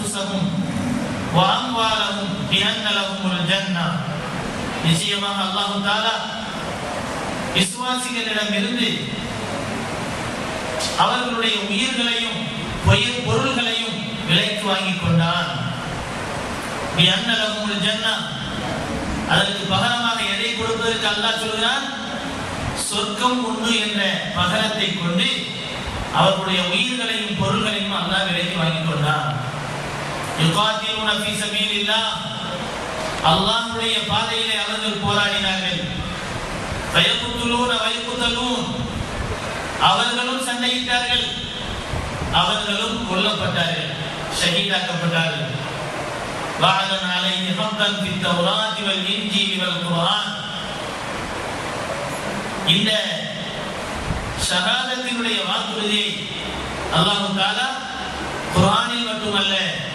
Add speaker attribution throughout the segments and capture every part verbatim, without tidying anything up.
Speaker 1: அன்ஃபுஸஹும் வ அம்வாலஹும் பிஅன்ன லஹுமுல் ஜன்னah. நிச்சயமாக அல்லாஹ் தஆலா விசுவாசிகளிடமிருந்து அவர்களுடைய உயிர்களையும் பொருள்களையும் விலைக்கு வாங்கிக் கொண்டான். பிஅன்ன லஹுமுல் ஜன்னah, அதற்கு பகரமாக எதை கொடுப்பதற்கு அல்லாஹ் சொல்கிறான்? சொர்க்கம் உண்டு என்ற பகரத்தை கொண்டு அவர்களுடைய உயிர்களையும் பொருள்களையும் அல்லாஹ் விலைக்கு வாங்கிக் கொண்டான். யுகாத்திலூன ஃபீ ஸபீலில்லாஹ், அல்லாஹ்வுடைய பாதையிலே அவர்கள் போராடினார்கள். ஃபயக்துலூன வயக்தலூன், அவர்களும் சண்டையிட்டார்கள், அவர்களும் கொல்லப்பட்டார்கள், ஷஹீதாக்கப்பட்டார்கள். வஅதன் அலைஹி ஹம்தன் ஃபித் தௌராத் வல் இன்ஜீல் வல் குர்ஆன். இந்த ஷஹாதத்தினுடைய வாக்குறுதியை அல்லாஹ் தஆலா குர்ஆனில் மட்டுமல்ல,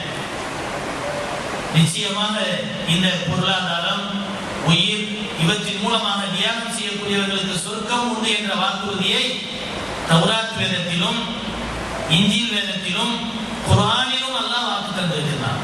Speaker 1: நிச்சயமாக இந்த பொருளாதாரம், உயிர் இவற்றின் மூலமாக தியாகம் செய்யக்கூடியவர்களுக்கு சொர்க்கம் உண்டு என்ற வாக்குறுதியை தௌராத் வேதத்திலும் இன்ஜீல் வேதத்திலும் குர்ஆனிலும் அல்லாஹ் வாக்கு தந்திருக்கிறார்.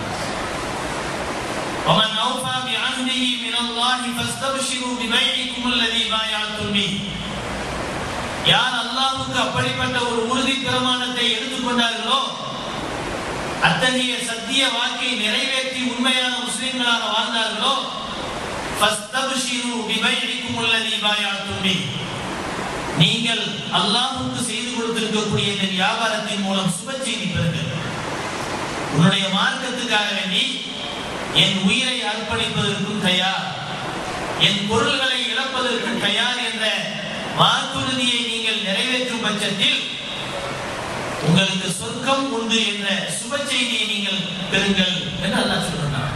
Speaker 1: ومن أوفى بعهده من الله فاستبشروا ببيعكم الذي بايعتم به. யார் அல்லாஹ்வுக்கு அப்படிப்பட்ட ஒரு உறுதி பிரமாணத்தை எடுத்துக்கொண்டார்களோ, அத்தகைய சத்திய வாக்கை நிறைவேற்றி உண்மையான முஸ்லிம்களாக வாழ்ந்தார்களோ, فاستبشروا ببيعكم الذي بايعتم به. நீங்கள் அல்லாஹ்வுக்கு செய்து கொடுத்திருக்கக்கூடிய இந்த வியாபாரத்தின் மூலம் சுப செய்தி பெறுங்கள். உன்னுடைய மார்க்கத்துக்காக வேண்டி என் உயிரை அர்ப்பணிப்பதற்கும் தயார், என் பொருள்களை இழப்பதற்கும் தயார் என்ற வாக்குறுதியை நீங்கள் நிறைவேற்றும் பட்சத்தில் உங்களுக்கு சொர்க்கம் உண்டு என்ற சுப செய்தியை நீங்கள் பெறுங்கள் என்று அல்லாஹ் சொல்றார்.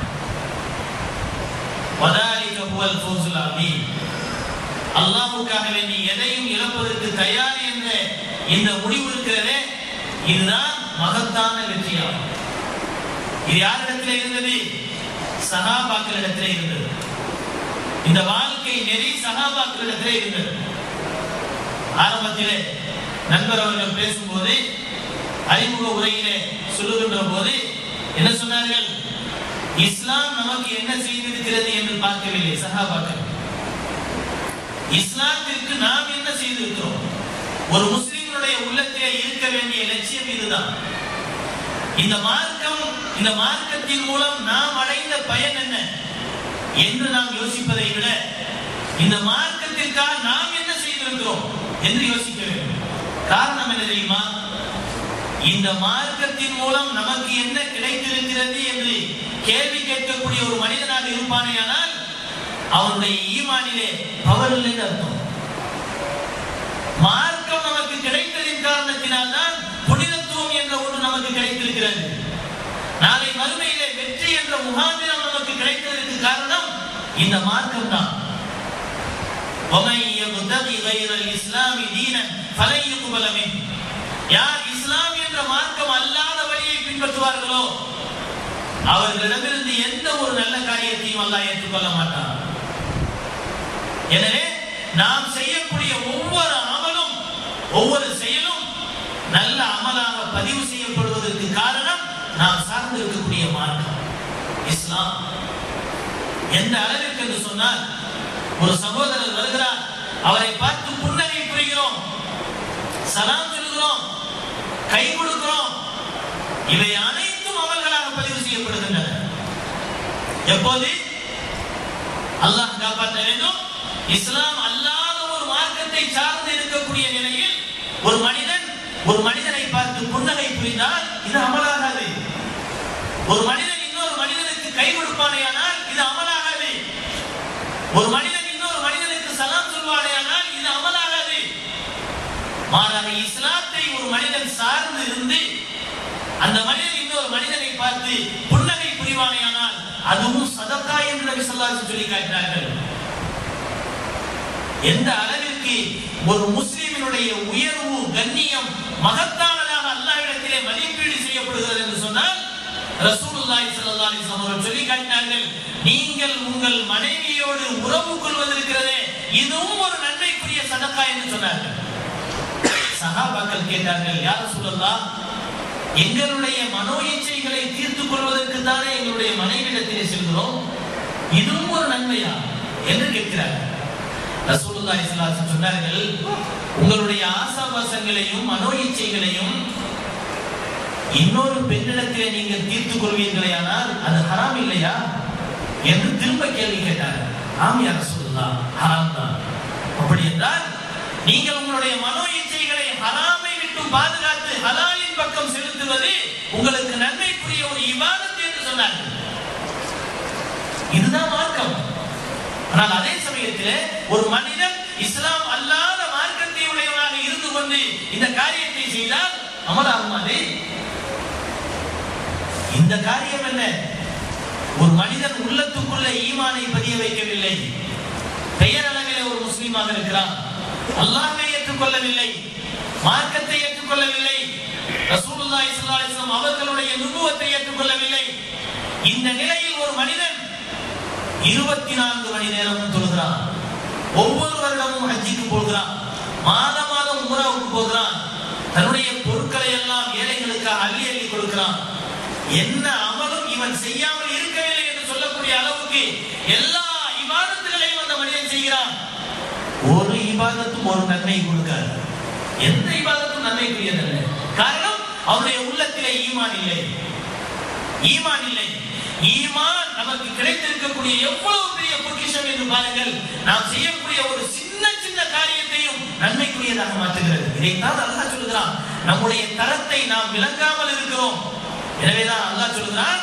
Speaker 1: வதாலிக ஹுவல் ஃபௌஸுல் அதீம். அல்லாஹ்வுக்காக வேண்டி எதையும் இழப்பதற்கு தயார் என்ற இந்த முடிவு இருக்கிறதே, இதுதான் மகத்தான வெற்றியாகும். இது யாரிடத்தில் இருந்தது? சஹாபாக்களிடத்திலே இருந்தது. இந்த வாழ்க்கை நெறி சஹாபாக்களிடத்திலே இருந்தது. ஆரம்பத்திலே நண்பர் அவர்கள் பேசும்போது, அறிமுக உரையிலே சொல்லுகின்ற போது என்ன சொன்னார்கள்? இஸ்லாம் நமக்கு என்ன செய்திருக்கிறது என்று பார்க்கவில்லை சஹாபாக்கள். இஸ்லாத்திற்கு நாம் என்ன செய்திருக்கிறோம்? ஒரு முஸ்லிமுடைய உள்ளத்திலே இருக்க வேண்டிய லட்சியம் இதுதான். இந்த மார்க்கம், இந்த மார்க்கத்தின் மூலம் நாம் அடைந்த பயன் என்ன என்று நாம் யோசிப்பதை விட, இந்த மார்க்கத்திற்காக நாம் என்ன செய்திருக்கிறோம் என்று யோசிக்க வேண்டும். காரணம் என்ன தெரியுமா? இந்த மார்க்கத்தின் மூலம் நமக்கு என்ன கிடைத்திருக்கிறது என்று கேள்வி கேட்கக்கூடிய ஒரு மனிதனாக இருப்பானேயானால் அவனுடைய ஈமானிலே பவர் இல்லை அர்த்தம். மார்க்கம் நமக்கு கிடைத்ததின் காரணத்தினால் தான் புனிதத்துவம் என்ற ஒன்று நமக்கு கிடைத்திருக்கிறது. நாளை மறுமையிலே வெற்றி என்ற முகாந்திரம் நமக்கு கிடைத்ததற்கு காரணம் இந்த மார்க்கம் தான். وَمَن يَبْتَغِ غَيْرَ الْإِسْلَامِ دِينًا فَلَن يُقْبَلَ مِنْهُ. யார் இஸ்லாம் என்ற மார்க்கம் அல்லாத வழியை பின்பற்றுவார்களோ அவர்களிடமிருந்து எந்த ஒரு நல்ல காரியத்தையும் அல்லாஹ் ஏற்றுக்கொள்ள மாட்டான். எனவே நாம் செய்யக்கூடிய ஒவ்வொரு அமலும், ஒவ்வொரு செயலும் நல்ல அமலாக பதிவு செய்யப்படுவதற்கு காரணம் நாம் சார்ந்து இருக்கக்கூடிய மார்க்கம் இஸ்லாம். எந்த அளவிற்கு என்று சொன்னால், ஒரு சகோதரர் வருகிறார், அவரை பார்த்து புன்னகை புரிகிறோம், சலாம் சொல்கிறோம், கை கொடுக்கிறோம், இவை அனைத்தும் அமல்களாக பதிவு செய்யப்படுகின்றன. எப்போது? அல்லாஹ் காப்பாற்ற வேண்டும். இஸ்லாம் அல்லாத ஒரு மார்க்கத்தை சார்ந்து இருக்கக்கூடிய நிலையில் ஒரு மனிதன் ஒரு மனிதனை பார்த்து புன்னகை புரிந்தால் இது அமலாகாது. ஒரு மனிதன் இன்னொரு மனிதனுக்கு கை கொடுப்பானேயானால் இது அமலாகாது. ஒரு மனிதன் இன்னொரு மனிதனுக்கு சலாம் சொல்வானேயானால் இது அமலாகாது. மாறாக இஸ்லாத்தை ஒரு மனிதன் சார்ந்து இருந்து அந்த மனிதன் இன்னொரு மனிதனை பார்த்து புன்னகை புரிவானேயானால் அதுவும் சதக்கா என்று நபி ஸல்லல்லாஹு அலைஹி வஸல்லம் சொல்லி காட்டினார்கள். எந்த அளவிற்கு ஒரு முஸ்லிமினுடைய உயர்வு, கண்ணியம் மகத்தானதாக அல்லாஹ்விடத்திலே மதிப்பீடு செய்யப்படுகிறது என்று சொன்னால் ரசூலுல்லாஹி ஸல்லல்லாஹு அலைஹி வஸல்லம் அவர்கள் சொல்லி காட்டினார்கள், நீங்கள் உங்கள் மனைவியோடு உறவு கொள்வதற்கிறதே இதுவும் ஒரு நன்மைக்குரிய சதக்கா என்று சொன்னார்கள். சஹாபாக்கள் கேட்டார்கள், யா ரசூலல்லாஹ், எங்களுடைய மனோ இச்சைகளை தீர்த்துக் கொள்வது தானே எங்களுடைய மனைவிடத்திலே செல்கிறோம், இதுவும் ஒரு நன்மையா என்று கேட்கிறார். ரசூலுல்லாஹி ஸல்லல்லாஹு அலைஹி வஸல்லம் சொன்னார்கள், உங்களுடைய ஆசாபாசங்களையும் மனோ இச்சைகளையும் இன்னொரு பெண்ணிடத்திலே நீங்கள் தீர்த்துக் கொள்வீர்களேயானால் அது ஹராம் இல்லையா என்று திரும்ப கேள்வி கேட்டார். ஆம் யா ரசூலுல்லாஹ், ஹராம் தான். அப்படி என்றால் நீங்கள் உங்களுடைய மனோ இச்சைகளை ஹராமை விட்டு பாதுகாத்து ஹலாலின் பக்கம் செலுத்துவது உங்களுக்கு நன்மைக்குரிய ஒரு இபாதத் என்று சொன்னார்கள். இதுதான் மார்க்கம். ஆனால் அதே சமயத்தில் ஒரு மனிதன் இஸ்லாம் அல்லாத மார்க்கத்தை உடையவனாக இருந்து கொண்டு இந்த காரியத்தை செய்தால் அமலாகுமாறு. இந்த காரியம் என்ன? ஒரு மனிதன் உள்ளத்துக்குள்ள ஈமானை பதிய வைக்கவில்லை, பெயர் அளவிலே ஒரு முஸ்லீமாக இருக்கிறான், அல்லாஹ்வை ஏற்றுக்கொள்ளவில்லை, மார்க்கத்தை ஏற்றுக்கொள்ளவில்லை, ரசூலுல்லாஹி ஸல்லல்லாஹு அலைஹி வஸல்லம் அவர்களுடைய நுபுவத்தை ஏற்றுக்கொள்ளவில்லை. இந்த நிலையில் ஒரு மனிதன் இருபத்தி நான்கு மணி நேரமும் தொழுகிறான், ஒவ்வொரு வருடமும் ஹஜ்ஜிக்கு போகிறான், மாதம் மாதம் உம்ராவுக்கு போகிறான், தன்னுடைய பொருட்களை எல்லாம் ஏழைகளுக்கு அள்ளி அள்ளி கொடுக்கிறான். என்ன அமலும் இவன் செய்யாமல் இருக்கவில்லை என்று சொல்லக்கூடிய அளவுக்கு எல்லா இபாதத்துகளையும் அந்த மனிதன் செய்கிறான். ஒரு இபாதத்தும் ஒரு நன்மை கொடுக்காது. எந்த இபாதத்தும் நன்மைக்குரியதல்ல. காரணம், அவருடைய உள்ளத்திலே ஈமான் இல்லை. ஈமான் இல்லை. ஈமான் நமக்கு கிடைத்திருக்கக்கூடிய எவ்வளவு பெரிய பொக்கிஷம் என்று பாருங்கள். நாம் செய்யக்கூடிய ஒரு சின்ன சின்ன காரியத்தையும் நன்மைக்குரியதாக மாற்றுகிறது. இதைத்தான் அல்லாஹ் சொல்கிறான், நம்முடைய தரத்தை நாம் விளங்காமல் இருக்கிறோம். எனவேதான் அல்லாஹ் சொல்கிறான்,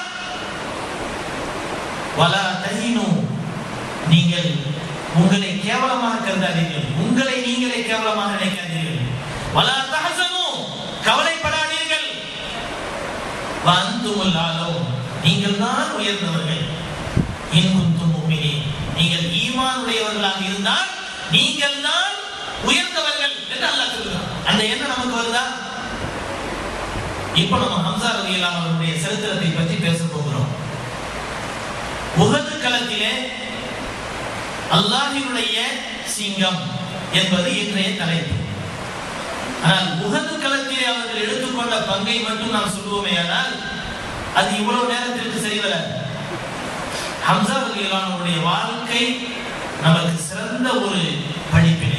Speaker 1: வலா தஹீனு, நீங்கள் உங்களை கேவலமாக கருதாதீர்கள், உங்களை நீங்களே கேவலமாக நினைக்காதீர்கள். வலா தஹஸனு, கவலைப்படாதீர்கள். வஅன்துமுல் ஆலூன், நீங்கள் தான் உயர்ந்தவர்கள். இன் குன்தும் முஃமினீன், நீங்கள் ஈமான் உடையவர்களாக இருந்தால் நீங்கள் தான் உயர்ந்தவர்கள் என்று அல்லாஹ் சொல்கிறான். அந்த எண்ணம் நமக்கு வருதா? இப்போ நம்ம ஹம்ஸா ரலியல்லாஹு அன்ஹு அவருடைய சரித்திரத்தை பற்றி பேச போகிறோம். உஹது களத்திலே அல்லாஹ்வினுடைய சிங்கம் என்பது இன்றைய தலைப்பு. ஆனால் உஹது களத்திலே அவர்கள் எடுத்துக்கொண்ட பங்கை மட்டும் நாம் சொல்லுவோமேயானால் அது இவ்வளவு நேரத்திற்கு சரிவர. ஹம்ஸா ரலியல்லாஹு அன்ஹு அவருடைய வாழ்க்கை நமக்கு சிறந்த ஒரு படிப்பினை.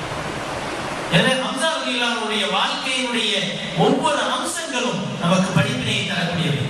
Speaker 1: எனவே ஹம்ஸா ரலியல்லாஹு அன்ஹுடைய வாழ்க்கையினுடைய ஒவ்வொரு அம்சங்களும் நமக்கு படிப்பினையை தரக்கூடியவை.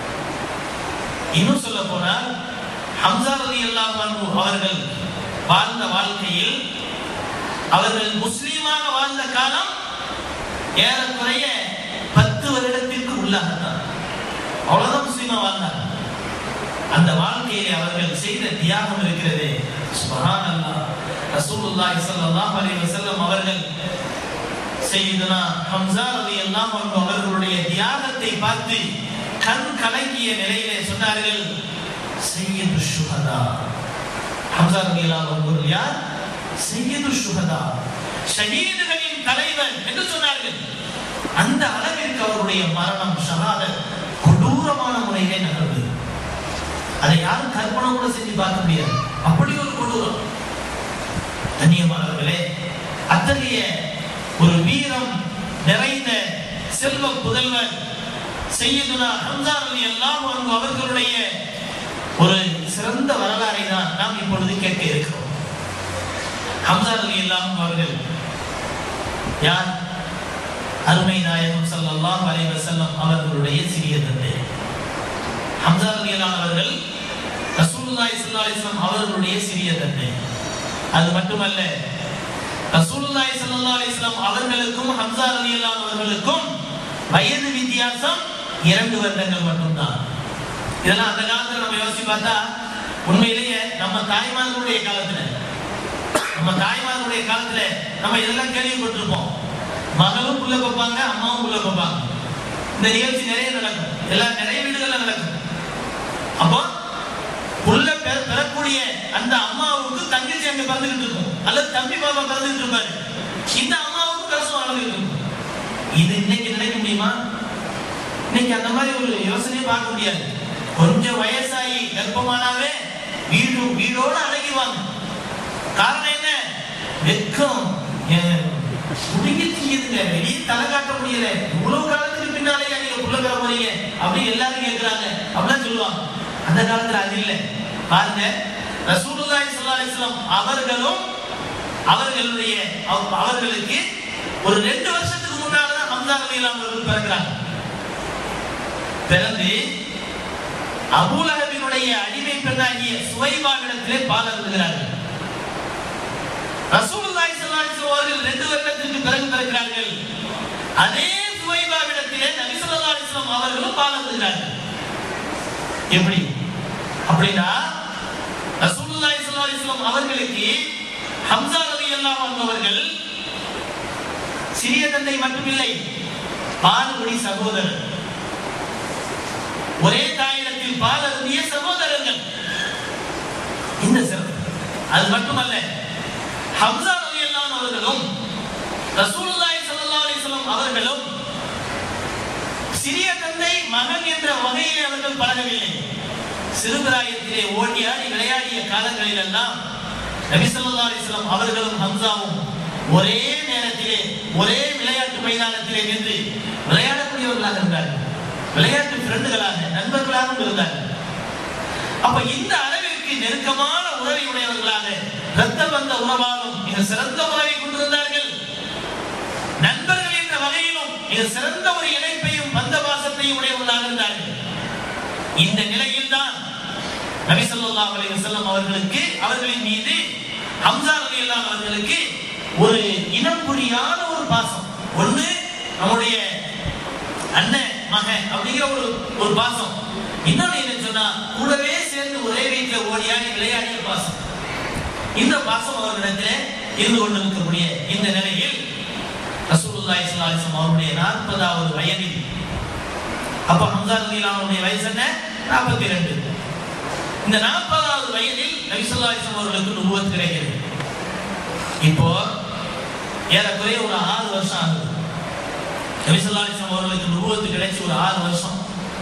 Speaker 1: இன்னும் சொல்ல போனால் ஹம்ஸா ரலியல்லாஹு அன்ஹு அவர்கள் வாழ்ந்த வாழ்க்கையில் அவர்கள் முஸ்லீமாக வாழ்ந்த காலம் ஏறக்குறைய பத்து வருடத்திற்கு உள்ளாகத்தான். அவ்வளவுதான் முஸ்லீமா வாழ்ந்தார். அந்த வாழ்க்கையிலே அவர்கள் செய்த தியாகம் இருக்கிறது. சுப்ஹானல்லாஹ். ரசூலுல்லாஹி ஸல்லல்லாஹு அலைஹி வஸல்லம் அவர்கள் சையதுனா ஹம்ஸா ரலியல்லாஹு அன்ஹு அவர்களுடைய தியாகத்தை பார்த்து கண் கலங்கிய நிலையிலே சொன்னார்கள், சையது ஷுஹதா. ஹம்ஸா ரலியல்லாஹு அன்ஹு யார்? சையது ஷுஹதா, ஷஹீதுகளின் தலைவர் என்று சொன்னார்கள். அந்த அளவிற்கு அவருடைய மரணம் ஷஹாதத் கொடூரமான முறையிலே நடந்தது. அதை யாரும் கற்பனை கூட செஞ்சு பார்க்க முடியாது. அப்படி ஒரு கொடூரம். கண்ணியமானவர்களே, அத்தகைய ஒரு வீரம் நிறைந்த செல்வ புதல்வர் சையதுனா ஹம்ஸா ரலியல்லாஹு அன்ஹு அவர்களுடைய ஒரு சிறந்த வரலாறை தான் நாம் இப்பொழுது கேட்க இருக்கிறோம். ஹம்ஸா ரலியல்லாஹு அன்ஹு அவர்கள் யார்? அருமை நாயகம் ஸல்லல்லாஹு அலைஹி வஸல்லம் அவர்களுடைய சிறிய தந்தை. ஹம்ஸா ரலியல்லாஹு அவர்கள் ரசூலுல்லாஹி ஸல்லல்லாஹு அலைஹி வஸல்லம் அவர்களுடைய சிறிய தந்தை. அது மட்டுமல்ல, ரசூலுல்லாஹி ஸல்லல்லாஹு அலைஹி வஸல்லம் அவர்களுக்கும் ஹம்ஸா ரலியல்லாஹு அவர்களுக்கும் வயது வித்தியாசம் இரண்டு வருடங்கள் மட்டும்தான். இதெல்லாம் அந்த காலத்துல நம்ம யோசிச்சு பார்த்தா உண்மையிலேயே நம்ம தாய்மார்களுடைய காலத்துல நம்ம தாய்மார்களுடைய காலத்துல நம்ம இதெல்லாம் கேள்விப்பட்டிருப்போம். மகளும் புள்ள பார்ப்பாங்க, அம்மாவும் புள்ள பார்ப்பாங்க. இந்த நிகழ்ச்சி நிறைய நடக்கும், எல்லா நிறைய வீடுகள்ல நடக்கும். அப்போ புள்ள பெறக்கூடிய அந்த அம்மாவுக்கு தங்கச்சி அங்க பிறந்துகிட்டு இருக்கும், அல்லது தம்பி பாப்பா பிறந்துகிட்டு இருப்பாரு. இந்த அம்மாவுக்கு பிரசவம் நடந்துகிட்டு இருக்கும். இது இன்னைக்கு நினைக்க முடியுமா? இன்னைக்கு அந்த மாதிரி ஒரு யோசனையை பார்க்க முடியாது. கொஞ்சம் வயசாகி கர்ப்பமானாவே வீடு வீடோடு அடங்கிடுவாங்க. காரணம் என்ன? வெக்கம். முடிங்கி திங்குதுங்க, வெளியே தலை காட்ட முடியல, இவ்வளவு காலத்துக்கு பின்னாலே நீங்க புள்ள பெற போறீங்க அப்படின்னு எல்லாரும் கேட்கிறாங்க அப்படின்னு சொல்லுவாங்க. அந்த காலத்துல அது இல்லை. பாருங்க, ரசூலுல்லாஹி ஸல்லல்லாஹு அலைஹி வஸல்லம் அவர்களும் அவர்களுடைய அவர்களுக்கு ஒரு ரெண்டு வருஷத்துக்கு முன்னால்தான் ஹம்ஸா ரலியல்லாஹு அவர்கள் பிறக்கிறாங்க. பிறந்து அபூ லஹபினுடைய அடிமை பெண்ணாகிய சுவைபாவிடத்திலே பால் அருந்துகிறார்கள். ரசூலுல்லாஹி ஸல்லல்லாஹு அலைஹி வஸல்லம் அவர்கள் ரெண்டு வருடத்திற்கு பிறகு பிறக்கிறார்கள். அதே சுவைபாவிடத்திலே நபி ஸல்லல்லாஹு அலைஹி வஸல்லம் அவர்களும் பால் அருந்துகிறார்கள். எப்படி அப்படின்னா ரசூலுல்லாஹி ஸல்லல்லாஹு அலைஹி வஸல்லம் அவர்களுக்கு ஹம்ஸா ரலியல்லாஹு அன்ஹு அவர்கள் சிறிய தந்தை மட்டுமில்லை, பால்குடி சகோதரர், ஒரே தாயிடத்தில் பால் அருந்திய சகோதரர்கள். இந்த சிறப்பு அது மட்டுமல்ல, ஹம்ஸா ரலியல்லாஹு அன்ஹு அவர்களும் ரசூலுல்லாஹி ஸல்லல்லாஹு அலைஹி வஸல்லம் அவர்களும் சிறிய தந்தை மகன் என்ற வகையிலே அவர்கள் பழகவில்லை. சிறுபிராயத்திலே ஓடியாடி விளையாடிய காலங்களில் எல்லாம் நபி ஸல்லல்லாஹு அலைஹி வஸல்லம் அவர்களும் ஹம்ஸாவும் ஒரே நேரத்திலே ஒரே விளையாட்டு மைதானத்திலே நின்று விளையாடக்கூடியவர்களாக இருந்தார்கள். விளையாட்டு ஃப்ரெண்டுகளாக நண்பர்களாக இருந்தார்கள். அப்ப இந்த அளவிற்கு நெருக்கமான உறவை உடையவர்களாக இரத்த பந்த உறவாலும் மிக சிறந்த உறவை கொண்டிருந்தார்கள். நண்பர்கள் என்ற வகையிலும் மிக சிறந்த ஒரு இணைப்பையும் பந்த பாசத்தையும் உடையவர்களாக இருந்தார்கள். இந்த நிலையில் தான் நபி ஸல்லல்லாஹு அலைஹி வஸல்லம் அவர்களுக்கு அவர்களின் மீது ஹம்ஸா ரலியல்லாஹு அவர்களுக்கு ஒரு இனம் புரியாத ஒரு பாசம். ஒண்ணு நம்முடைய அண்ணன் மகன் அப்படிங்கிற ஒரு ஒரு பாசம். இன்னொன்னு என்ன சொன்னா, கூடவே சேர்ந்து ஒரே வீட்டில் ஓடியாடி விளையாடிய பாசம். இந்த பாசம் அவர்களிடத்தில் இருந்து கொண்டிருக்கக்கூடிய இந்த நிலையில் ரசூலுல்லாஹி ஸல்லல்லாஹு அலைஹி வஸல்லம் அவருடைய நாற்பதாவது வயதில், அப்ப ஹம்ஸா ரலியல்லாஹு அன்ஹுடைய வயசு என்ன, நாற்பத்தி இரண்டு. இந்த நாற்பதாவது வயதில் நபி ஸல்லல்லாஹு அலைஹி வஸல்லம் அவர்களுக்கு நுபுவத் கிடைக்கிறது. இப்போ ஏறக்குறைய ஒரு ஆறு வருஷம் ஆகுது. நபி ஸல்லல்லாஹு அலைஹி வஸல்லம் அவர்களுக்கு நுபுவத் கிடைச்சி ஒரு ஆறு வருஷம்.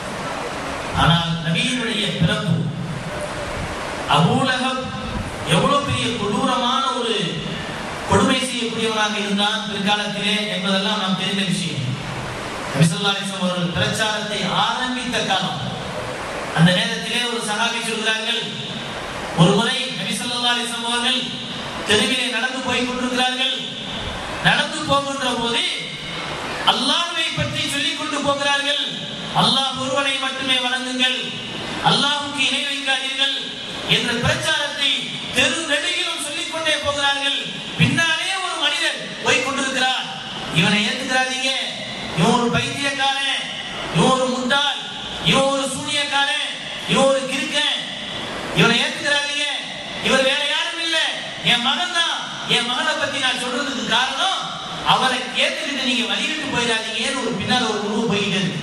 Speaker 1: ஆனால் நபியினுடைய பிறப்பு, அபூ லஹப் எவ்வளவு பெரிய கொடூரமான ஒரு கொடுமை செய்யக்கூடியவராக இருந்தான் பிற்காலத்திலே என்பதெல்லாம் நாம் தெரிந்த விஷயம். நபி ஸல்லல்லாஹு அலைஹி வஸல்லம் அவர்கள் பிரச்சாரத்தை ஆரம்பித்த காலம். அந்த நேரத்திலே ஒரு சஹாபி சொல்கிறார்கள், ஒரு முறை நபி ஸல்லல்லாஹு அலைஹி வஸல்லம் அவர்கள் தெருவிலே நடந்து போய் கொண்டிருக்கிறார்கள். நடந்து போகின்ற போது அல்லாஹ்வை பற்றி சொல்லிக் கொண்டு போகிறார்கள். அல்லாஹ் ஒருவனை மட்டுமே வணங்குங்கள், அல்லாஹ்வுக்கு இணை வைக்காதீர்கள் என்ற பிரச்சாரத்தை தெரு நெடுகிலும் சொல்லிக் கொண்டே போகிறார்கள். பின்னாலே ஒரு மனிதர் போய் கொண்டிருக்கிறார். இவனை ஏத்துக்கிறாதீங்க, இவன் ஒரு பைத்தியக்காரன், இவன் ஒரு முட்டாள், இவன் ஒரு சூனியக்காரன், இவன் ஒரு கிறுக்கன், இவனை ஏத்துக்கிறாதீங்க, இவர் வேற யாரும் இல்ல, என் மகன் தான். என் மகனை பத்தி நான் சொல்றதுக்கு காரணம், அவரை ஏத்துக்கிட்டு நீங்க வழிவிட்டு போயிடாதீங்கன்னு ஒரு பின்னால் ஒரு உருவம் போயிட்டு இருக்கு.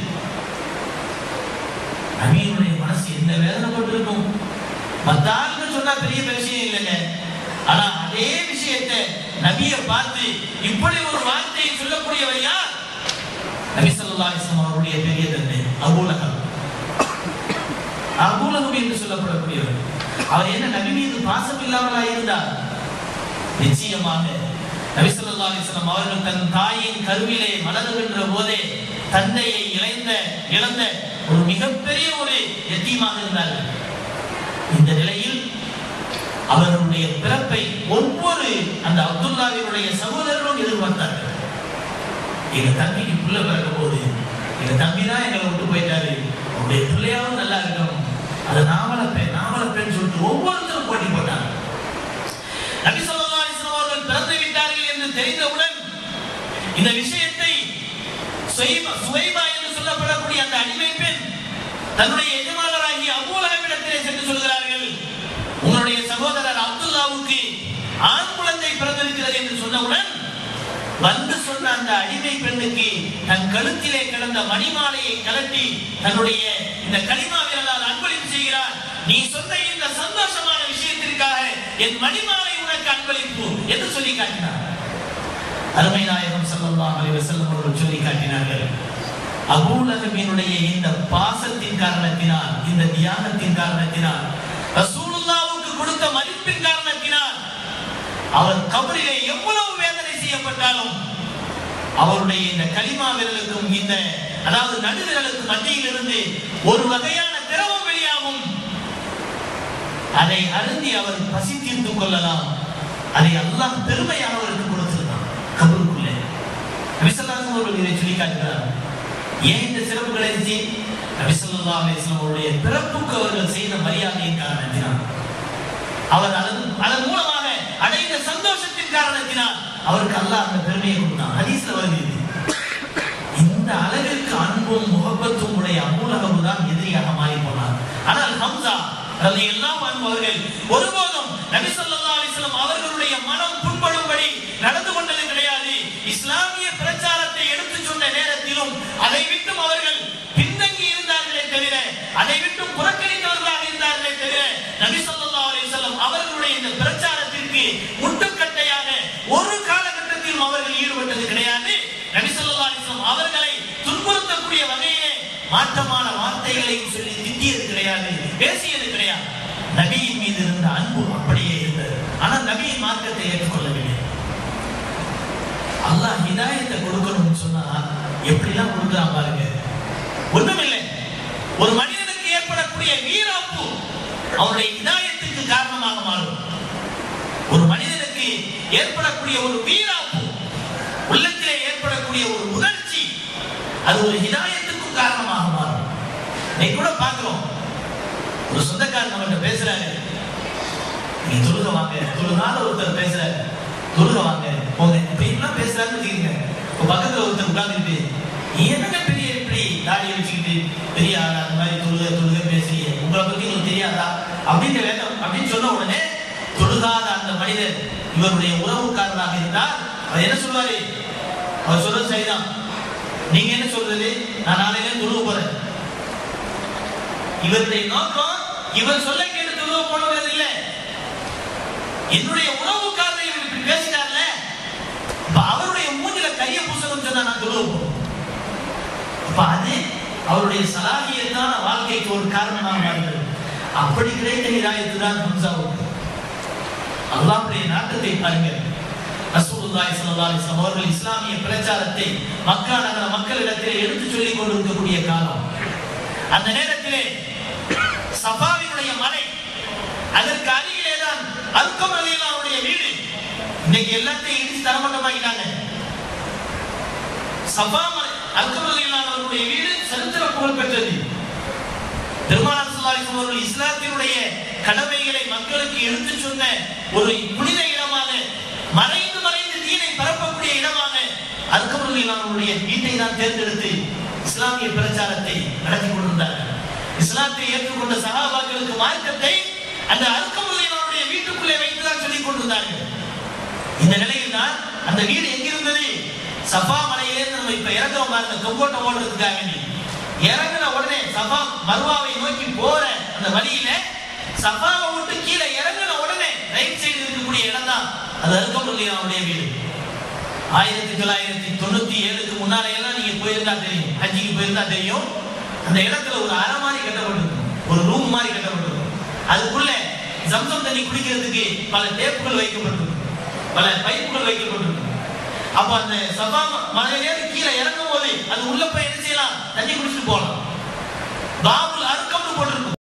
Speaker 1: நபியினுடைய மனசு என்ன வேதனைப்பட்டிருக்கும். மத்த ஆளுன்னு சொன்னா பெரிய விஷயம் இல்லைங்க. ஆனா அதே விஷயத்தை நபியை பார்த்து இப்படி ஒரு வார்த்தையை சொல்லக்கூடியவர் யார்? நபி ஸல்லல்லாஹு அலைஹி வஸல்லம் அவருடைய பெரிய தந்தை அபூ லஹப். அபூ லஹப் என்று சொல்லப்படக்கூடியவர். அவர் என்ன நபி மீது பாசம் இல்லாமலா இருந்தார்? நிச்சயமாக நபி ஸல்லல்லாஹு அலைஹி வஸல்லம் அவர்கள் தன் தாயின் கருவிலே மலருகின்ற போதே தந்தையை இழந்த இழந்த ஒரு மிகப்பெரிய ஒரு யத்தீமாக இருந்தார்கள். இந்த நிலையில் அவர்களுடைய பிறப்பை ஒவ்வொரு அந்த அப்துல்லாவினுடைய சகோதரர்களும் எதிர்பார்த்தார்கள். எங்க தம்பிக்கு புள்ள பிறக்க போது, எங்க தம்பி தான் எங்களை விட்டு போயிட்டாரு, அவருடைய பிள்ளையாவும் நல்லா இருக்கணும், அதை நாவலப்பேன் நாவலப்பேன்னு சொல்லிட்டு ஒவ்வொருத்தரும் போட்டி போட்டாங்க. நபி ஸல்லல்லாஹு அலைஹி வஸல்லம் அவர்கள் பிறந்து விட்டார்கள் என்று தெரிந்தவுடன் இந்த விஷயத்தை சுவைபா என்று சொல்லப்படக்கூடிய அந்த அடிமை பெண் தன்னுடைய எஜமானராகிய அபூ லஹபிடத்திலே சென்று சொல்கிறார்கள், உங்களுடைய சகோதரர் அப்துல்லாவுக்கு ஆண் குழந்தை பிறந்திருக்கிறது என்று சொன்னவுடன் வந்து சொன்ன அந்த அடிமை பெண்ணுக்கு தன் கழுத்திலே கிடந்த மணிமாலையை கலட்டி தன்னுடைய இந்த கலிமா விரலால் அன்பளிப்பு செய்கிறார். நீ சொன்ன இந்த சந்தோஷமான விஷயத்திற்காக என் மணிமாலை உனக்கு அன்பளிப்பு என்று சொல்லி காட்டினார். அருமை நாயகம் ஸல்லல்லாஹு அலைஹி வஸல்லம் அவர்கள் சொல்லி காட்டினார்கள், அபூ லஹபினுடைய இந்த பாசத்தின் காரணத்தினால், இந்த தியாகத்தின் காரணத்தினால், ரசூலுல்லாஹ்வுக்கு கொடுத்த மதிப்பின் காரணத்தினால் அவர் கபரிலே எவ்வளவு வேதனை செய்யப்பட்டாலும் அவருடைய இந்த கலிமா விரலுக்கும் இந்த அதாவது நடுவிரலுக்கு மத்தியில் இருந்து ஒரு வகையான திரவம் வெளியாகும். அதை அருந்தி அவர் பசி தீர்த்து கொள்ளலாம். அதை அல்லாஹ் பெருமையாக அவருக்கு கொடுத்திருந்தான் கபருக்குள்ளே. நபி ஸல்லல்லாஹு அலைஹி வஸல்லம் இதை சொல்லி காட்டுகிறார். ஏன் இந்த சிறப்புகளை இருந்துச்சு? நபி ஸல்லல்லாஹு அலைஹி வஸல்லம் அவருடைய பிறப்புக்கு அவர்கள் செய்த மரியாதையின் காரணத்தினால், அவர் அதன் அதன் மூலமாக அடைந்த சந்தோஷத்தின் காரணத்தினால் அவருக்கு அல்லாஹ் அந்த பெருமையை கொடுத்தான். ஹதீஸ்ல வருகிறது. இந்த அளவிற்கு அன்பும் முகப்பத்தும் உடைய அபூ லஹப் தான் எதிரியாக மாறி போனார். ஆனால் ஹம்ஸா ரலியல்லாஹு அன்ஹு அவர்கள் ஒருபோதும் நபி ஸல்லல்லாஹு அலைஹி வஸல்லம் அவர்களுடைய மனம் புண்படும்படி நடந்து கொண்டது கிடையாது. இஸ்லாமிய பிரச்சாரத்தை எடுத்து சொன்ன நேரத்திலும் அதை விட்டும் அவர்கள் பின்தங்கி இருந்தார்களே தவிர, அதை விட்டும் புறக்கணித்தவர்களாக இருந்தார்களே தவிர, நபி ஸல்லல்லாஹு அலைஹி வஸல்லம் அவர்களுடைய இந்த பிரச்சாரத்திற்கு முட்டுக்கட்டையாக ஒரு காலகட்டத்திலும் அவர்கள் ஈடுபட்டது கிடையாது. நபி ஸல்லல்லாஹு அலைஹி வஸல்லம் அவர்களை துன்புறுத்தக்கூடிய வகையிலே மாற்றமான வார்த்தைகளையும் சொல்லி திட்டியது கிடையாது, பேசியது கிடையாது. நபியின் மீது இருந்த அன்பு அப்படியே இருந்தது. ஆனால் நபியின் மார்க்கத்தை ஏற்றுக்கொள்ளவில்லை. அல்லாஹ் ஹிதாயத்தை கொடுக்கணும்னு சொன்னா எப்படிலாம் கொடுக்குறான் பாருங்க. ஒண்ணுமில்லை, ஒரு மனிதனுக்கு ஏற்படக்கூடிய வீராப்பு அவருடைய ஹிதாயத்துக்கு காரணமாக மாறும். ஒரு மனிதனுக்கு ஏற்படக்கூடிய ஒரு வீராப்பு, உள்ளத்திலே ஏற்படக்கூடிய ஒரு உணர்ச்சி, அது ஒரு ஹிதாயத்துக்கும் காரணமாக மாறும். இன்னைக்கு கூட பார்க்கிறோம், ஒரு சொந்தக்காரர் நம்மகிட்ட பேசுறாரு, நீங்க தொழுக வாங்க, தொழுகாத ஒருத்தர் பேசுறாரு, தொழுக வாங்க போங்க, இப்ப என்ன பேசுறாருன்னு வச்சுக்கீங்க. இப்ப பக்கத்துல ஒருத்தர் உட்கார்ந்துட்டு என்னங்க பெரிய இப்படி தாடியை வச்சுக்கிட்டு பெரிய ஆளா அந்த மாதிரி தொழுக தொழுக பேசுறீங்க, உங்களை பத்தி உங்களுக்கு தெரியாதா அப்படின்னு வேண்டாம் அப்படின்னு சொன்ன உடனே தொழுகாத அந்த மனிதர் இவருடைய உறவுக்காரராக இருந்தால் அவர் என்ன சொல்வாரு? அவர் சொல்றது சரிதான், நீங்க என்ன சொல்றது, நான் நாளையில தொழுக போறேன். இவருடைய நோக்கம் இவர் சொல்ல கேட்டு தொழுக போனது இல்லை. என்னுடைய உறவுக்காரரை இவர் இப்படி பேசினார்ல, அவருடைய மூஞ்சில கைய பூசணும் சொன்னா நான் தொழுக போறேன். அப்ப அது அவருடைய சலாகியத்தான வாழ்க்கைக்கு ஒரு காரணமாக மாறுகிறது. அப்படி கிடைத்த ஹிதாயத்து தான் ஹம்ஸாவுக்கு. அல்லாஹ்வுடைய நாட்டத்தை பாருங்கள். ரசூலுல்லாஹி ஸல்லல்லாஹு அலைஹி வஸல்லம் அவர்கள் இஸ்லாமிய பிரச்சாரத்தை மக்கா நகர மக்களிடத்திலே எடுத்து சொல்லிக் கொண்டிருக்கக்கூடிய காலம். அந்த நேரத்திலே சஃபாவினுடைய மலை, அதற்கு அருகிலே தான் அர்கம் ரலியல்லாஹுடைய வீடு. இன்னைக்கு எல்லாத்தையும் இடிச்சு தரமட்டமாக்கிட்டாங்க. சஃபா மலை, அர்கம் ரலியல்லாஹுடைய வீடு சரித்திர புகழ் பெற்றது. பெருமானார் ஸல்லல்லாஹு அலைஹி வஸல்லம் அவர்கள் இஸ்லாத்தினுடைய கடமைகளை மக்களுக்கு எடுத்து சொன்ன ஒரு புனித இடமாக, மறைந்து மறைந்து தீனை பரப்பக்கூடிய இடமாக அர்கம் ரலியல்லாஹுடைய வீட்டை தான் தேர்ந்தெடுத்து இஸ்லாமிய பிரச்சாரத்தை நடத்தி கொண்டிருந்தார்கள். இஸ்லாத்தை ஏற்றுக்கொண்ட சஹாபாக்களுக்கு மார்க்கத்தை அந்த அர்கம் ரலியல்லாஹுடைய வீட்டுக்குள்ளே வைத்துதான் சொல்லிக் கொண்டிருந்தார்கள். இந்த நிலையில் தான் அந்த வீடு எங்கிருந்தது? சஃபா மலையிலிருந்து நம்ம இப்ப இறங்குறோம் பாருங்க, தொங்கோட்டை ஓடுறதுக்காக வேண்டி இறங்கின உடனே சஃபா மர்வாவை நோக்கி போற அந்த வழியில சஃபாவை விட்டு கீழே இறங்கின உடனே ரைட் சைடு இருக்கக்கூடிய இடம் தான் அது அர்கம் ரலியல்லாஹுடைய வீடு. ஆயிரத்தி தொள்ளாயிரத்தி தொண்ணூத்தி ஏழுக்கு முன்னால எல்லாம் நீங்க போயிருந்தா தெரியும், ஹஜ்ஜிக்கு போயிருந்தா தெரியும். அந்த இடத்துல ஒரு அறை மாதிரி கட்டப்பட்டிருக்கும், ஒரு ரூம் மாதிரி கட்டப்பட்டிருக்கும். அதுக்குள்ள ஜம்சம் தண்ணி குடிக்கிறதுக்கு பல டேப்புகள் வைக்கப்பட்டிருக்கும், பல பைப்புகள் வைக்கப்பட்டிருக்கும். அப்ப அந்த சஃபா மலையிலேருந்து கீழே இறங்கும் போது அது உள்ள போய் என்ன செய்யலாம்? தண்ணி குடிச்சிட்டு போகலாம். பாபுல் அர்கம்னு போட்டிருக்கும்.